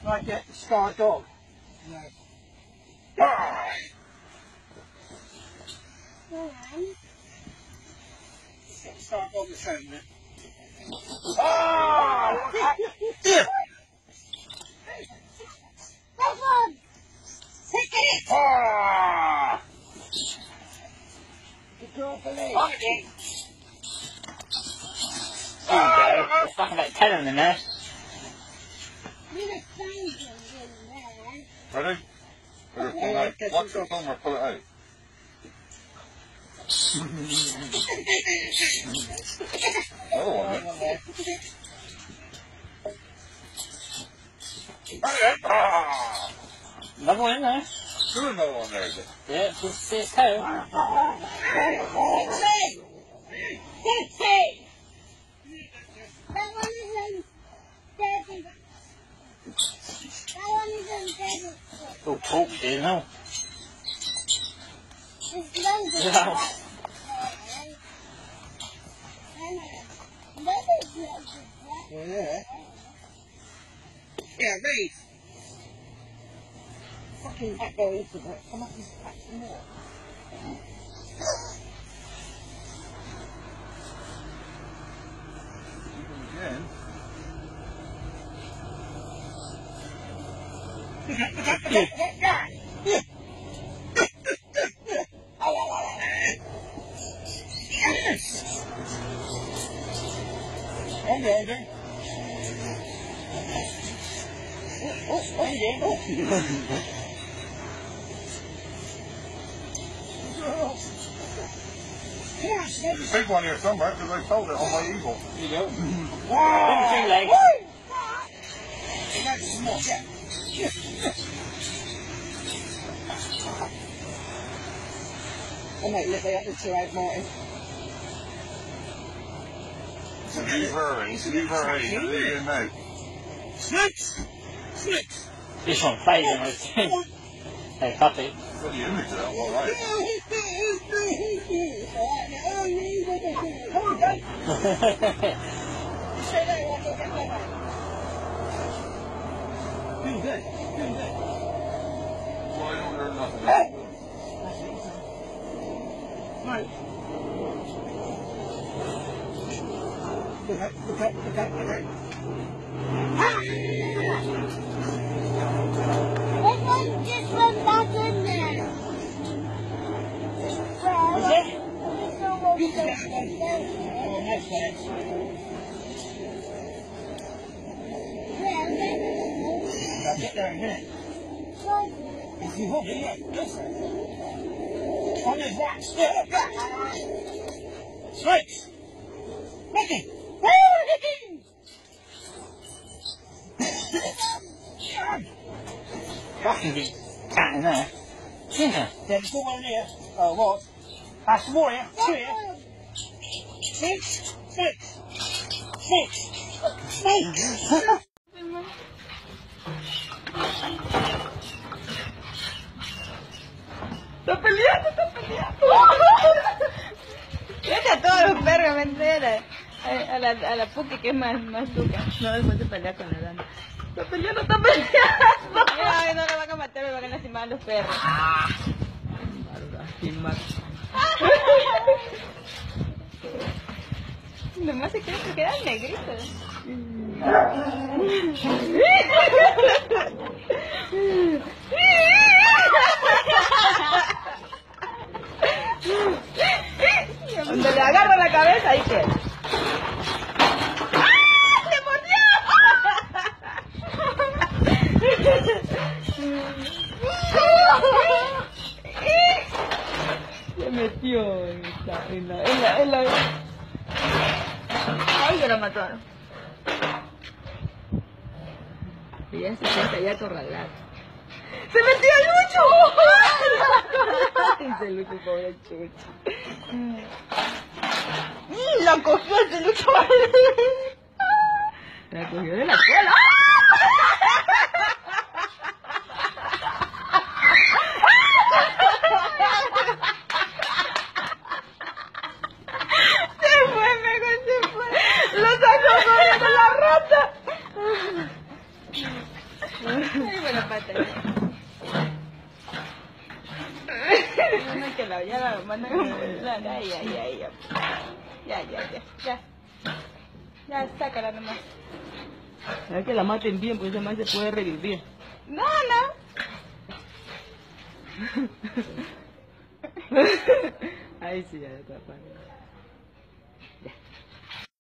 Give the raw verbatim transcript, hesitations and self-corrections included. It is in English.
Like a star dog. No. Ah! Star dog is home then. Ah! Here! Ah! Good girl for me. Monkey! There you go. There's fucking about ten of them in there. Ready? Better pull it out. Watch the film or pull it out. Another one there. Ah! Another one in there. Still another one there, is it? Yeah, it's just its tail. That one isn't dead. That one isn't dead. It's all tortured, isn't it? There's loads of Yeah. that. There's loads of that. Oh, yeah. Yeah, Reese. Fucking back there into that. Come up and pack some more. Again. I'm ready. Oh, oh, I'm ready. There's a big one here somewhere because I sold it on my Eagle. There you go. Wow! Two legs. That's some more, yeah. Oh, mate, look, they had the two out, Martin. Leave her, leave her, leave her now. Snakes! Snakes! This one fading with two. Hey, puppy. Got the image of that one, right? Say that one, look at that. Doing good, doing good. Well, I don't hear nothing else. Right. Look at, look at, look at, look at. This one just went back in there. Is it? This one will go back in Oh, there. nice, thanks. I'll get there in a minute. If you hold it, yeah, listen. On his wax. Yeah, yeah. Snakes! Mickey! Fucking big cat in there. Yeah. There's still one here. Oh, what? That's some more here. Two here. Six. Six. Six. Six. ¡Está peleando, está peleando! Fíjate a todos los perros, ¿me entiendes? A, a, la, a la Puki que es más, más tuca. No, después se pelea con la Dana. ¡Está peleando, está peleando! Mira, no le van a matar, me van a lastimar a los perros. ¡Ah! Lastimar. Nomás se cree que quedan negritos. Donde le agarro la cabeza, ahí que. ¡Ah! ¡Se mordió! Se metió en la, en la, en la, en la... Ay, ya la mataron. Y ya se sienta ya acorralado. ¡Se metió el Lucho! Ese Lucho, pobre Chucho. ¡Y la cogió ese Lucho! La cogió de la cola. Se fue, mejor se fue. Lo sacó corriendo la rata. Ahí va la pata. No, que la, ya la mandan a volar. Ya, ya, ya, ya. Ya, ya, ya, ya. Ya, sácala nomás. Es que la maten bien, porque esa más se puede revivir. No, no. Ahí sí, ya está.